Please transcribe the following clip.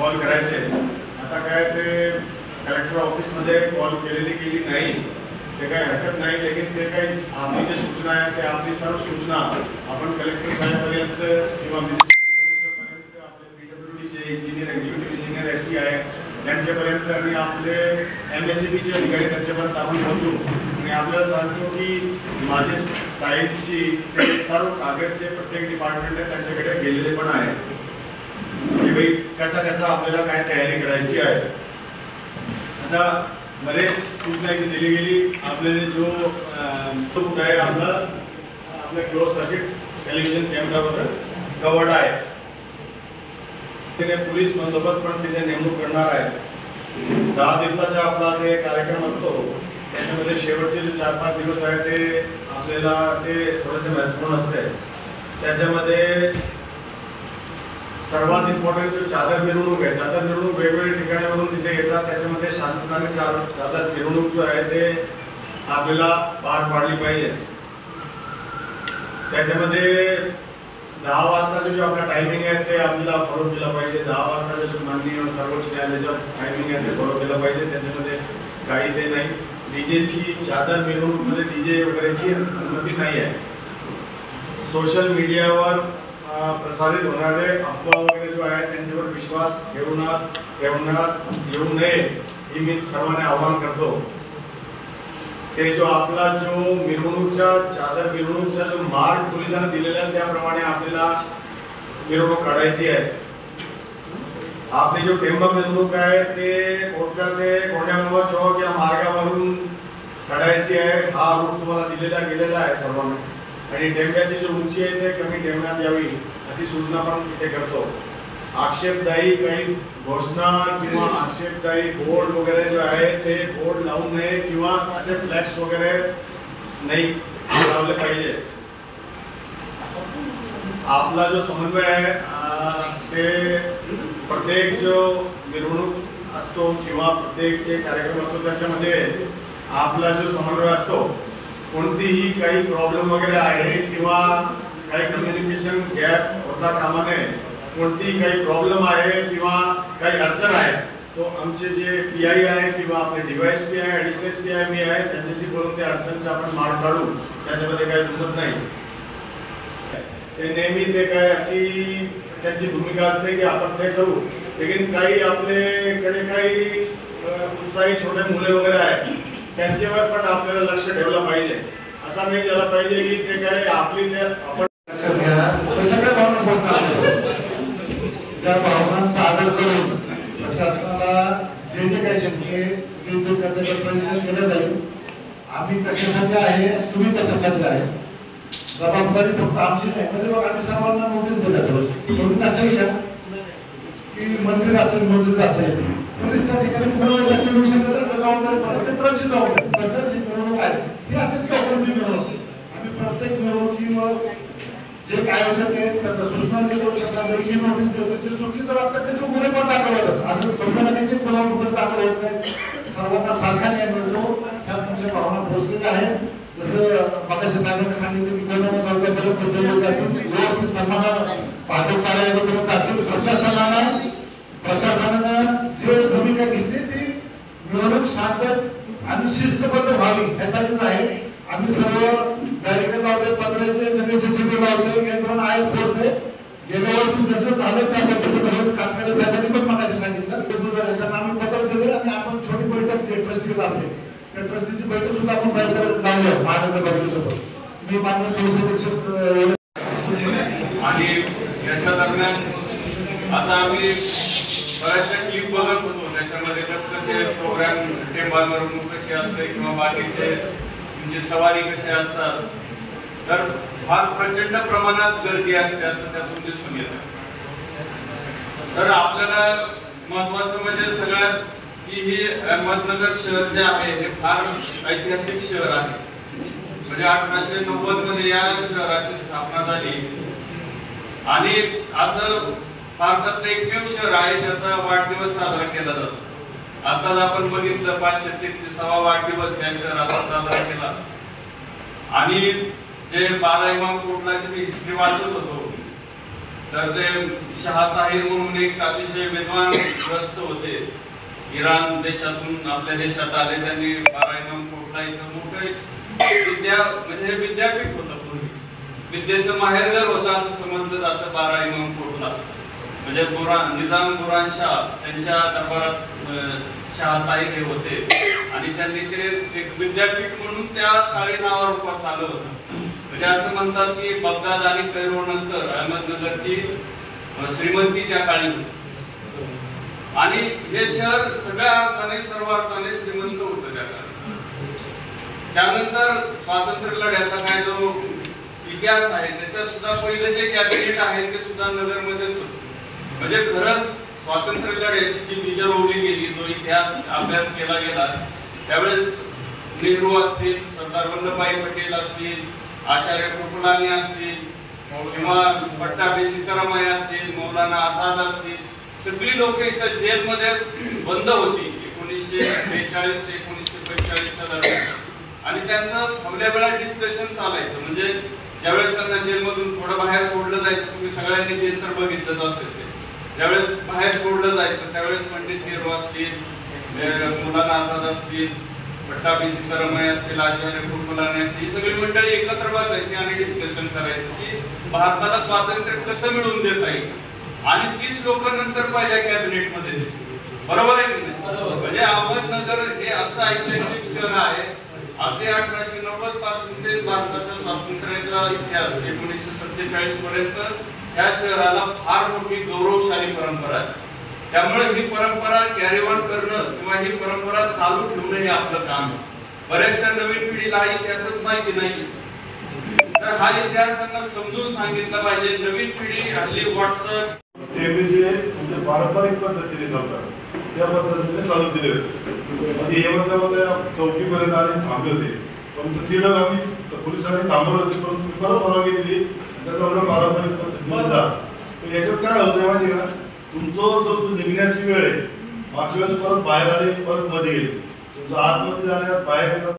Call करायचे. आता काय ते कलेक्टर ऑफिसमध्ये कॉल केली नाही ते काही हरकत नाही. लेकिन ते काही आपली जे सूचना आहे ते आपली सर्व सूचना आपण कलेक्टर साहेबपर्यंत किंवा म्युनिसिपल कमिशनरपर्यंत आपले PWDचे इंजिनियर एक्झिक्युटिव्ह इंजिनियर SC आहे त्यांच्यापर्यंत आणि आपले MSEBचे अधिकारी त्यांच्यापर्यंत आपण पोहोचू. आणि आपल्याला सांगतो की माझे सायन्सची ते सर्व कागदचे प्रत्येक डिपार्टमेंट आहे त्यांच्याकडे गेलेले पण आहे की भाई कसा आपल्याला काय तयारी करायची आहे. आता बरेच सूचना इथे दिली गेली. आपल्याला जो कुठं आहे आपल्या क्लोज सर्किट टेलिव्हिजन कॅमेरावर कवर्ड आहे. तिने पोलीस बंदोबस्त पण तिथे नेमणूक करणार आहे. 10 दिवसाचा आपला ते कार्यक्रम असतो त्याच्यामध्ये शेवटचे जे 4-5 दिवस आहे ते आपल्याला ते थोडेसे महत्त्वपूर्ण असते. त्याच्यामध्ये सर्वात इम्पॉर्टंट जो चादर मिरवणूक आहे. चादर मिरवणूक वेगवेगळ्या ठिकाणावरून तिथे येतात. त्याच्यामध्ये शांतताने चादर मिरवणूक जो आहे ते आपल्याला पार पाडली पाहिजे. त्याच्यामध्ये 10 वाजताचा जो आपला टायमिंग आहे ते आपल्याला फॉलो केला पाहिजे. 10 वाजताचा जो माननीय सर्वोच्च न्यायालयाचा टायमिंग आहे ते फॉलो केला पाहिजे. त्याच्यामध्ये काही ते नाही. डीजेची चादर मिरवणूकमध्ये डीजे वगैरेची अनुमती नाही आहे. सोशल मीडियावर प्रसारित होणारे अफवा वगैरे जो आहे त्यांच्यावर विश्वास ठेवण्यात येऊ नये ही मी सर्वांना आवाहन करतो. ते जो आपला जो मिरवणूकचा चादर मिरवणूकचा जो मार्ग पोलिसांनी दिलेला आहे त्याप्रमाणे आपल्याला मिरवणूक काढायची आहे. आपली जो टेंबा मिरवणूक आहे ते कोटका ते कोंड्यामामा चौक या मार्गावरून काढायची आहे. हा रूट तुम्हाला दिलेला गेलेला आहे सर्वांना. आणि टेंब्याची जो उंची आहे ते कमी ठेवण्यात यावी अशी सूचना पण तिथे करतो. आक्षेपदायी काही घोषणा किंवा आक्षेपदायी बोर्ड वगैरे जो आहे ते बोर्ड लावू नये किंवा असे फ्लॅक्स वगैरे नाही लावले पाहिजे. आपला जो समन्वय आहे ते प्रत्येक जो मिरवणूक असतो किंवा प्रत्येक जे कार्यक्रम असतो त्याच्यामध्ये आपला जो समन्वय असतो कोणतीही काही प्रॉब्लेम वगैरे आहे किंवा काही कम्युनिकेशन गॅप होता कामा नये. कोणतीही काही प्रॉब्लेम आहे किंवा काही अडचण आहे तो आमचे जे PI आहे किंवा आपले DYSP आहे ॲडिशनल SP आहे मी आहे त्यांच्याशी बोलून त्या अडचणचा आपण मार्ग काढू. त्याच्यामध्ये काही दुमत नाही. ते नेहमी ते काय अशी त्यांची भूमिका असते की आपण ते करू. लेकिन काही आपल्याकडे काही उत्साही छोटे मुले वगैरे आहेत त्यांच्यावर पण आपल्याला लक्ष ठेवलं पाहिजे. असा नाही झाला पाहिजे की ते काय आपली ते आपण ज्या भावनांचा आदर करून प्रशासनाला जे जे काही शक्य आहे ते दूर करण्याचा प्रयत्न केला जाईल. आम्ही कशासाठी आहे तुम्ही कशासाठी आहे जबाबदारी फक्त आमची नाही. म्हणजे बघ आम्ही सर्वांना नोटीस दिल्या नोटीस असेल का की मंदिर असेल मस्जिद असेल पोलीस त्या ठिकाणी कोणाला लक्ष देऊ शकत नाही. जबाबदारी ते ट्रस्टची जबाबदारी. तसंच ही मिरवणूक आहे ही असेल किंवा कोणती मिरवणूक आम्ही प्रत्येक मिरवणुकीवर जे आयोजक आहेत त्यांना सूचना देतो त्यांना लेखी नोटीस देतो. जे चुकीचं वाटतं त्याचे गुन्हे पण दाखल होतात. असं समजा नाही की गुन्हा वगैरे दाखल होत नाही. सर्वांना सारखा न्याय मिळतो. ह्या तुमच्या भावना पोहोचलेल्या आहेत. जसं मगाशी साहेबांनी सांगितलं की कोणाला चौकापर्यंत पोहोचवले जातील व्यवस्थित सन्मानानं पाहतो चालायला जातील. प्रशासनानं जे भूमिका घेतली ती मिरवणूक शांत आणि शिस्तबद्ध व्हावी यासाठीच आहे. आम्ही सर्व बॅरिकेड लावले पत्र्याचे सगळे CCTV लावले यंत्रणा आहे फोर्स आहे. गेल्या वर्षी जसं झालं त्या पद्धतीने कामगार साहेबांनी पण मगाशी सांगितलं त्यांना आम्ही पत्र दिले आणि आपण छोटी बैठक ट्रस्टी लावली. त्या ट्रस्टीची बैठक सुद्धा आपण बाहेर लावली महानगरपालिकेसोबत. मी मान्य पोलीस अधीक्षक आणि याच्या दरम्यान आता आम्ही बऱ्याचशा क्लिप बघत होतो. त्याच्यामध्ये कसे प्रोग्राम टेंबा मिरवणूक कशी असते किंवा बाकीचे म्हणजे सवारी कसे असतात तर फार प्रचंड प्रमाणात गर्दी असते असं त्यातून दिसून येतं. तर आपल्याला महत्वाचं म्हणजे सगळ्यात की ही अहमदनगर शहर जे आहे हे फार ऐतिहासिक शहर आहे. म्हणजे 1890 मध्ये या शहराची स्थापना झाली आणि असं भारतातलं एकमेव शहर आहे ज्याचा वाढदिवस साजरा केला जातो. आताच आपण बघितलं 533वा वाढदिवस या शहराचा साजरा केला. आणि जे बाला इमाम कोटलाची हिस्ट्री वाचत होतो तर ते शहा ताहिर म्हणून एक अतिशय विद्वान ग्रस्त होते, इराण देशातून आपल्या देशात आले. त्यांनी 12 इमाम कोटला इथं मोठं विद्या म्हणजे हे विद्यापीठ होतं पूर्वी, विद्येचं माहेरघर होतं असं समजलं जातं 12 इमाम कोटला. म्हणजे निजाम बुरानशाह त्यांच्या दरबारात शहा ताहिर हे होते आणि त्यांनी ते एक विद्यापीठ म्हणून त्या काळी नावारूपास आलं होतं. म्हणजे असं म्हणतात की बगदाद आणि कैरो नंतर अहमदनगरची श्रीमंती त्या काळी होती आणि हे शहर सगळ्या अर्थाने सर्व अर्थाने श्रीमंत होतं त्या काळी. त्यानंतर स्वातंत्र्य लढ्याचा काय जो इतिहास आहे त्याच्यात सुद्धा पहिलं जे कॅबिनेट आहे ते सुद्धा नगरमध्येच होतं. म्हणजे खरंच स्वातंत्र्य लढ्याची जी बीज रोवली गेली, जो इतिहास अभ्यास केला गेला, त्यावेळेस नेहरू असतील, सरदार वल्लभभाई पटेल असतील, आचार्य कृपलानी असतील किंवा पट्टाभी सीतारामय्या असतील, मौलाना आझाद असतील, सगळी लोक इथं जेलमध्ये बंद होती 1942 ते 1945च्या दरम्यान. आणि त्यांचं थोड्या वेळा डिस्कशन चालायचं. म्हणजे ज्यावेळेस त्यांना जेलमधून थोडं बाहेर सोडलं जायचं, तुम्ही सगळ्यांनी जेल तर बघितलंच असेल ते, ज्यावेळेस बाहेर सोडलं जायचं त्यावेळेस पंडित नेहरू असतील, मौलाना आझाद असतील, पट्टाभी सीतारामय्या असतील, आचार्य कृपलानी असतील, ही सगळी मंडळी एकत्र बसायची आणि डिस्कशन करायची की भारताला स्वातंत्र्य कसं मिळवून देता येईल. आणि 30 लोक नंतर पहिल्या कॅबिनेट मध्ये दिसली. बरोबर आहे की नाही? म्हणजे अहमदनगर हे असं ऐतिहासिक शहर आहे, अगदी 1890 पासून ते भारताच्या स्वातंत्र्याचा इतिहास 1947 पर्यंत या शहराला फार मोठी गौरवशाली परंपरा आहे. त्यामुळे ही परंपरा कॅरी ऑन करणं किंवा ही परंपरा चालू ठेवणं हे आपलं काम आहे. बऱ्याचशा नवीन पिढीला हा इतिहासच माहिती नाही, तर हा इतिहास त्यांना समजून सांगितला पाहिजे. नवीन पिढी हल्ली व्हॉट्सअप म्हणजे पारंपरिक पद्धतीने चालतात त्या पद्धतीने चालू दिले होते. हे चौकीपर्यंत आले थांबले होते, पण तिथं आम्ही पोलिसांनी थांबवलं होते, पण परत परवानगी दिली त्याच्यामुळे पारंपरिक पद्धतीने जा. याच्यात काय होतं माहिती का, तुमचं जो निघण्याची वेळ आहे मागच्या वेळेस परत बाहेर आले, परत मध्ये गेले, तुमचं आतमध्ये जाण्यात बाहेर